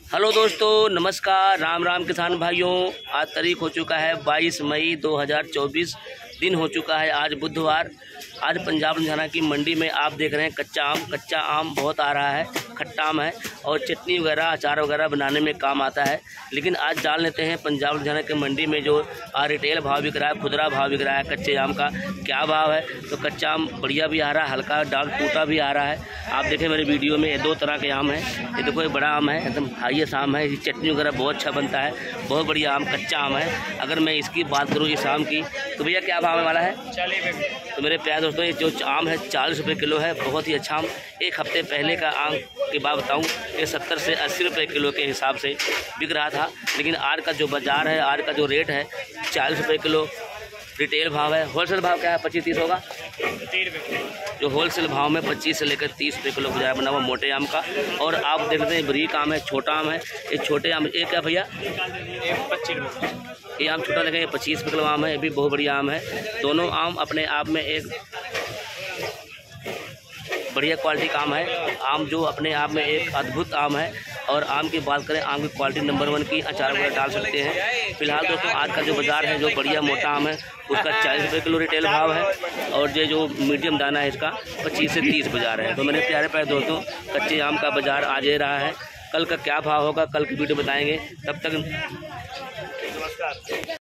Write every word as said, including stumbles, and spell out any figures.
Hello दोस्तों, नमस्कार, राम राम किसान भाइयों। आज तारीख हो चुका है बाईस मई दो हज़ार चौबीस। दिन हो चुका है आज बुधवार। आज पंजाब लुधियाना की मंडी में आप देख रहे हैं कच्चा आम कच्चा आम बहुत आ रहा है। खट्टा आम है और चटनी वगैरह अचार वगैरह बनाने में काम आता है। लेकिन आज जान लेते हैं पंजाब लुधियाना की मंडी में जो रिटेल भाव बिक रहा है, खुदरा भाव बिक रहा है कच्चे आम का क्या भाव है। तो कच्चा आम बढ़िया भी आ रहा है, हल्का डार्क टूटा भी आ रहा है। आप देखें मेरे वीडियो में, ये दो तरह के आम है। ये देखो, ये बड़ा आम है, एकदम हाईएस्ट आम है। चटनी वगैरह बहुत अच्छा बनता है, बहुत बढ़िया आम कच्चा आम है। अगर मैं इसकी बात करूँ इस आम की, तो भैया क्या भाव वाला है? चालीस रुपये। तो मेरे प्यारे दोस्तों, ये जो आम है चालीस रुपये किलो है। बहुत ही अच्छा आम। एक हफ्ते पहले का आम की बात बताऊं, ये सत्तर से अस्सी रुपये किलो के हिसाब से बिक रहा था। लेकिन आज का जो बाज़ार है, आज का जो रेट है चालीस रुपये किलो रिटेल भाव है। होलसेल भाव क्या है? पच्चीस तीस होगा। तीस रुपये जो होलसेल भाव में पच्चीस से लेकर तीस रुपये किलो बाजार बना हुआ मोटे आम का। और आप देख रहे हैं बरीक आम है, छोटा आम है। ये छोटे आम एक क्या भैया? पच्चीस रुपये। ये आम छोटा देखें, ये पच्चीस रुपये किलो आम है। ये भी बहुत बढ़िया आम है। दोनों आम अपने आप में एक बढ़िया क्वालिटी का आम है। आम जो अपने आप में एक अद्भुत आम है। और आम की बात करें, आम की क्वालिटी नंबर वन की, अचार वगैरह डाल सकते हैं। फिलहाल दोस्तों आज का जो बाज़ार है, जो बढ़िया मोटा आम है उसका चालीस रुपये किलो रिटेल भाव है। और ये जो मीडियम दाना है इसका पच्चीस से तीस बाज़ार है। तो मेरे प्यारे प्यारे दोस्तों, कच्चे आम का बाज़ार आज ही रहा है। कल का क्या भाव होगा कल की वीडियो बताएंगे। तब तक नमस्कार।